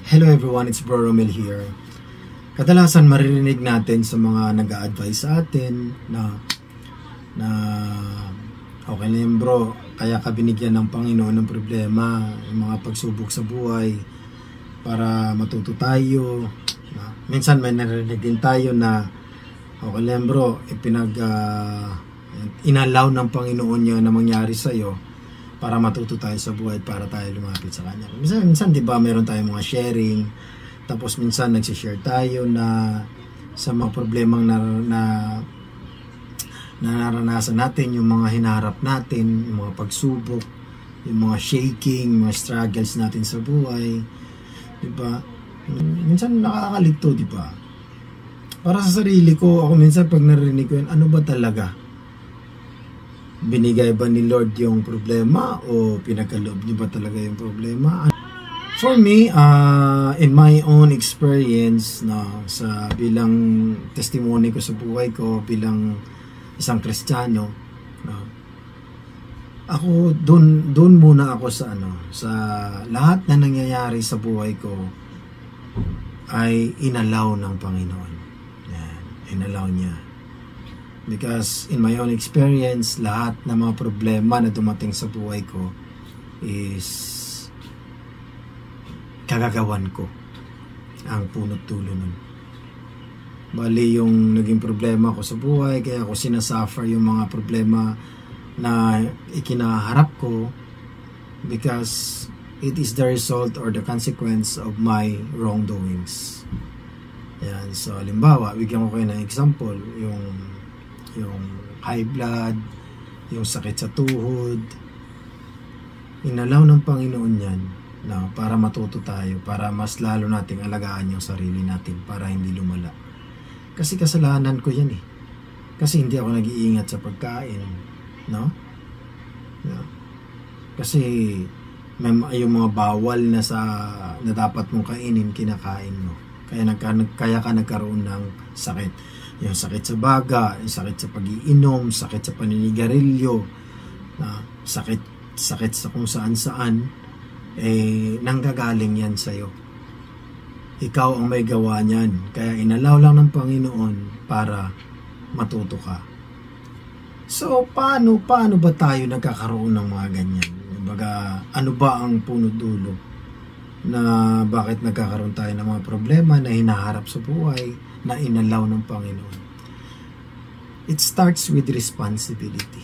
Hello everyone, it's Bro Romel here. Kadalasan maririnig natin sa mga nag-a-advise sa atin na okay na yun bro, kaya ka binigyan ng Panginoon ng problema, yung mga pagsubok sa buhay para matuto tayo. Minsan may narinig din tayo na okay na yun bro, inalaw ng Panginoon yun na mangyari sa'yo para matuto tayo sa buhay, para tayo lumapit sa Kanya. Minsan di ba meron tayong mga sharing, tapos minsan nagsishare tayo na sa mga problemang na naranasan natin, yung mga hinaharap natin, yung mga pagsubok, yung mga shaking, mga struggles natin sa buhay, di ba? Minsan nakakalito, di ba? Para sa sarili ko, ako minsan pag narinig ko yun, ano ba talaga? Binigay ba ni Lord yung problema o pinagkaloob niyo ba talaga yung problema? For me, in my own experience, sa bilang testimony ko sa buhay ko bilang isang Kristiyano, ako doon muna ako sa lahat na nangyayari sa buhay ko ay inalaw ng Panginoon. Yan, inalaw niya. Because in my own experience, lahat ng mga problema na dumating sa buhay ko is kagagawan ko ang punot dulo nun. Bali yung naging problema ko sa buhay, kaya ako sinasuffer yung mga problema na ikinaharap ko because it is the result or the consequence of my wrongdoings. Yan, so halimbawa, bigyan ko kayo ng example, yung high blood, yung sakit sa tuhod, inalaw ng Panginoon yan para matuto tayo, para mas lalo nating alagaan yung sarili natin, para hindi lumala. Kasi kasalanan ko yan kasi hindi ako nag-iingat sa pagkain, no? Kasi may yung mga bawal na dapat mong kainin, kinakain mo, kaya ka nagkaroon ng sakit. Yung sakit sa baga, yung sakit sa pag-iinom, sakit sa paninigarilyo, sakit sa kung saan-saan, nanggagaling yan sa'yo. Ikaw ang may gawa niyan. Kaya inalaw lang ng Panginoon para matuto ka. So, paano ba tayo nagkakaroon ng mga ganyan? Baga, ano ba ang punot dulo na bakit nagkakaroon tayo ng mga problema na hinaharap sa buhay na inalaw ng Panginoon? It starts with responsibility.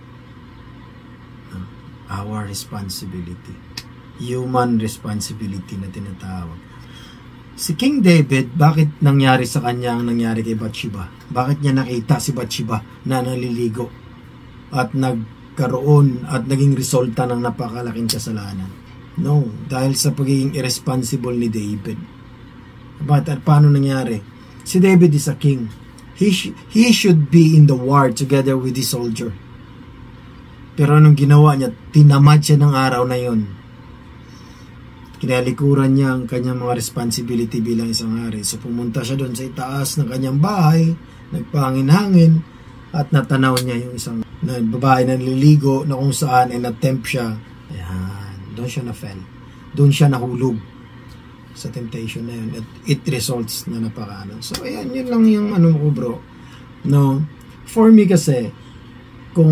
Our responsibility. Human responsibility na tinatawag. Si King David, bakit nangyari sa kanya ang nangyari kay Bathsheba? Bakit niya nakita si Bathsheba na naliligo at nagkaroon at naging resulta ng napakalaking kasalanan? No, dahil sa pagiging irresponsible ni David. Paano nangyari? Si David is a king. He should be in the war together with his soldier. Pero anong ginawa niya? Tinamad siya ng araw na yon. Kinalikuran niya ang kanyang mga responsibility bilang isang hari. So pumunta siya doon sa itaas ng kanyang bahay, nagpangin-hangin, at natanaw niya yung isang babae na naliligo na kung saan ay na-tempt siya. Ayan, doon siya na-fell. Doon siya nahulog sa temptation na yun. At it results na napakaano. So ayan, yun lang yung ko bro. No? For me kasi, kung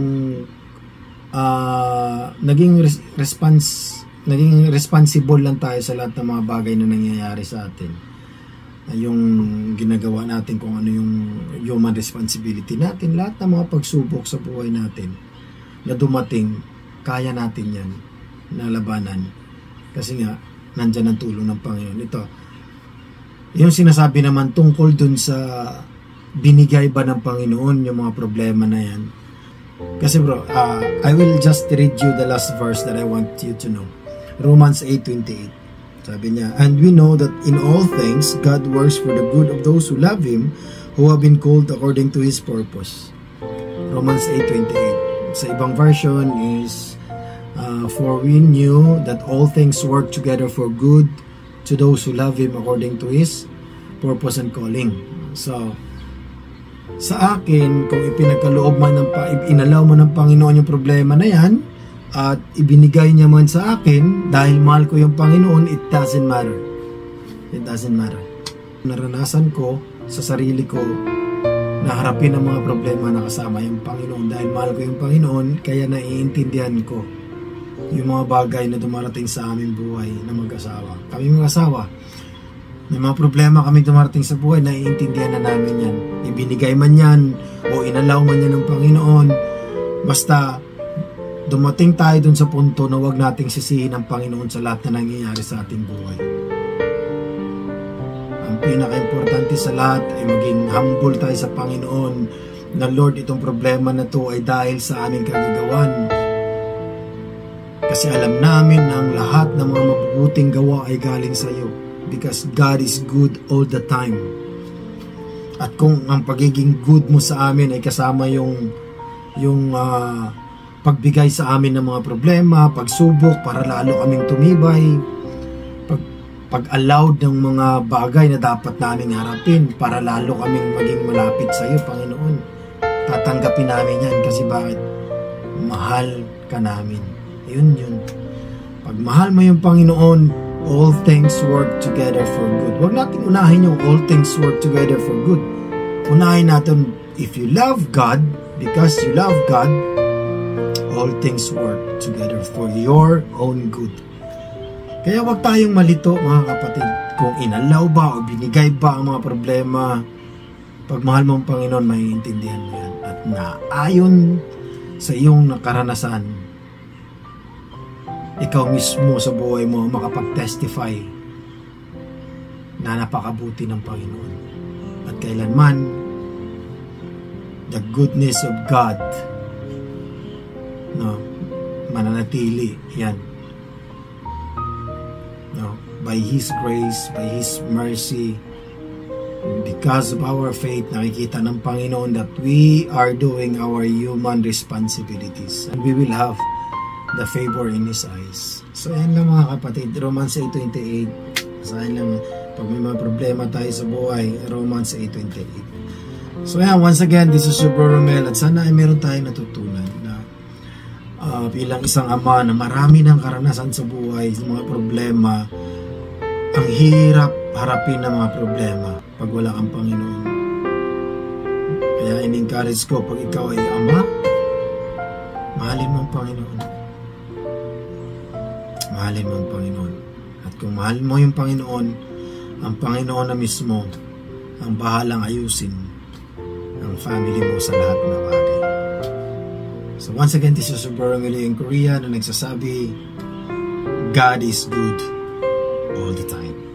naging responsible lang tayo sa lahat ng mga bagay na nangyayari sa atin, yung ginagawa natin, kung ano yung human responsibility natin, lahat ng mga pagsubok sa buhay natin na dumating, kaya natin yan na labanan kasi nga nandyan ang tulong ng Panginoon. Ito yung sinasabi naman tungkol dun sa binigay ba ng Panginoon yung mga problema na yan. Kasi bro, I will just read you the last verse that I want you to know. Romans 8:28. Sabi niya, and we know that in all things God works for the good of those who love Him, who have been called according to His purpose. Romans 8:28. Sa ibang version is, for we knew that all things work together for good to those who love Him according to His purpose and calling. So, sa akin, kung ipinagkaloob man inalaw mo ng Panginoon yung problema na yan, at ibinigay niya man sa akin dahil mahal ko yung Panginoon, it doesn't matter. It doesn't matter. Naranasan ko sa sarili ko na harapin ang mga problema na kasama yung Panginoon. Dahil mahal ko yung Panginoon, kaya naiintindihan ko yung mga bagay na dumarating sa aming buhay na mag-asawa. Kami mag-asawa, may mga problema kami dumarating sa buhay, naiintindihan na namin yan. Ibinigay man yan o inalaw man yan ng Panginoon, basta dumating tayo dun sa punto na huwag nating sisihin ang Panginoon sa lahat na nangyayari sa ating buhay. Ang pinaka-importante sa lahat ay maging humble tayo sa Panginoon na Lord, itong problema na to ay dahil sa aming kagagawan. Kasi alam namin na ang lahat ng mga mabubuting gawa ay galing sa iyo. Because God is good all the time. At kung ang pagiging good mo sa amin ay kasama yung pagbigay sa amin ng mga problema, pagsubok para lalo kaming tumibay, pag-allowed ng mga bagay na dapat naming harapin para lalo kaming maging malapit sa iyo, Panginoon. Tatanggapin namin yan kasi bakit? Mahal ka namin. Yun. Pag mahal mo yung Panginoon, all things work together for good. Huwag natin unahin yung all things work together for good. Unahin natin, if you love God, because you love God, all things work together for your own good. Kaya wag tayong malito, mga kapatid, kung inalaw ba o binigay ba ang mga problema. Pag mahal mo ang Panginoon, maiintindihan mo yan. At naayon sa iyong nakaranasan, ikaw mismo sa buhay mo makapag-testify na napakabuti ng Panginoon. At kailanman, the goodness of God mananatili yan. By His grace, by His mercy, because of our faith, nakikita ng Panginoon that we are doing our human responsibilities and we will have the favor in His eyes. So yan lang mga kapatid, Romans 8:28. Sabi lang, pag may mga problema tayo sa buhay, Romans 8:28. So yan, once again, this is your Bro Romel, at sana ay meron tayong natutunan na bilang isang ama na marami ng karanasan sa buhay, sa mga problema, ang hirap harapin ng mga problema pag wala kang Panginoon. Kaya in-encourage ko, pag ikaw ay ama, mahalin mo ang Panginoon. Mahalin mo ang Panginoon. At kung mahal mo yung Panginoon, ang Panginoon na mismo ang bahalang ayusin ang family mo sa lahat ng bagay. So once again, this is Bro Romel in Korea na nagsasabi, God is good all the time.